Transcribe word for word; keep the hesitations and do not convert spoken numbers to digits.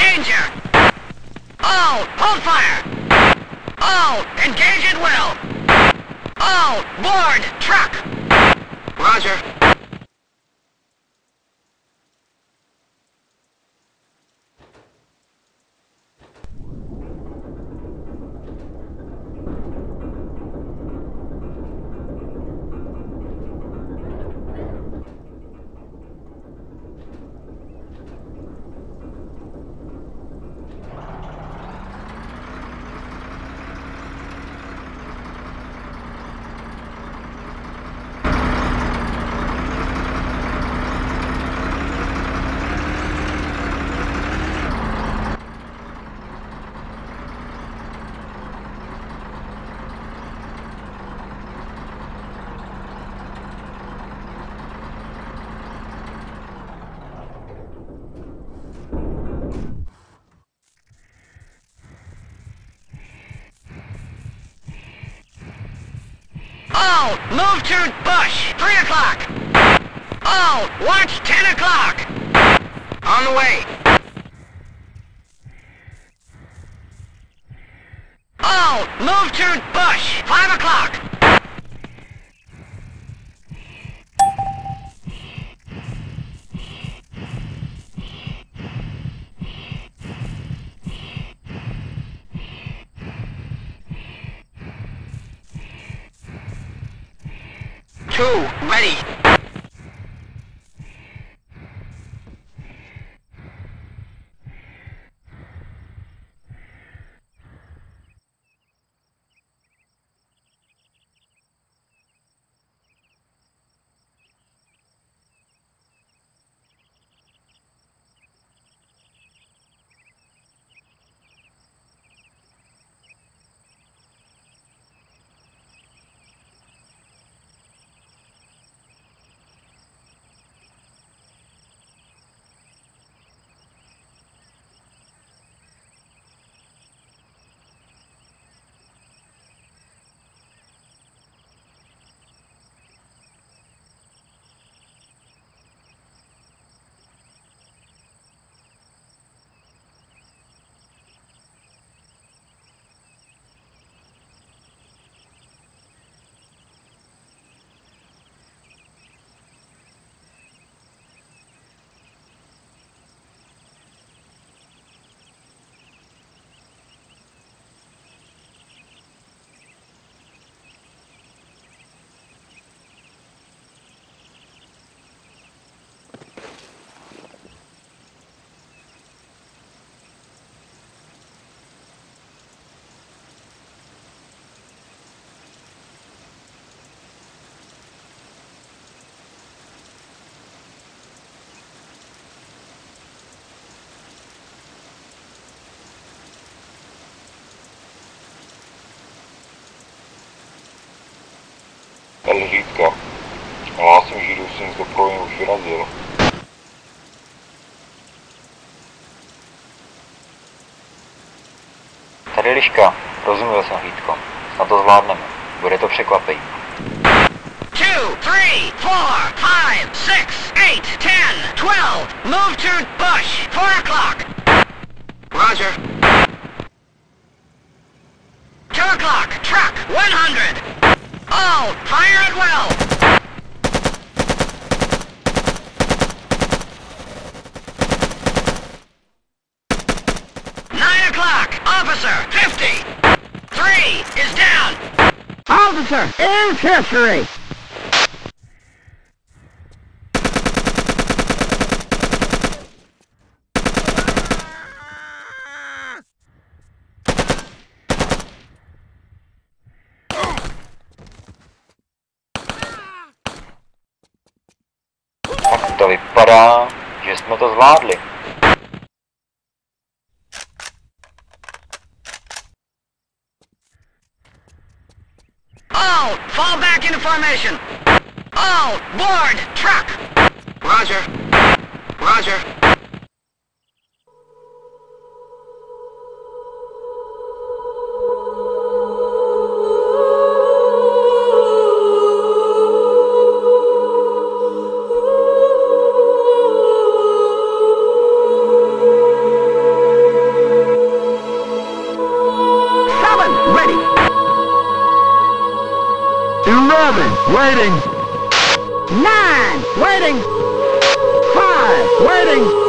Danger! All, hold fire! All, engage at will! All, board, truck! Roger. All, move to bush, three o'clock. All, watch ten o'clock. On the way. All, move to bush, five o'clock. Two, ready. Tady řídka. Hlásím, že Důstojník do provozu už vyrazil. Tady Liška, rozuměl jsem hlídko. Snad to zvládneme. Bude to překvapení. Two, three, four, five, six, eight, ten, twelve. Move to bush, four o'clock. Roger. Two o'clock, truck, one hundred. All, fire at will. Nine o'clock, officer, fifty. Three is down. Officer, infantry. Tak to vypadá, že jsme to zvládli. All, fall back into formation. All, board, truck. Roger. Roger. Seven, waiting. Nine, waiting. Five, waiting.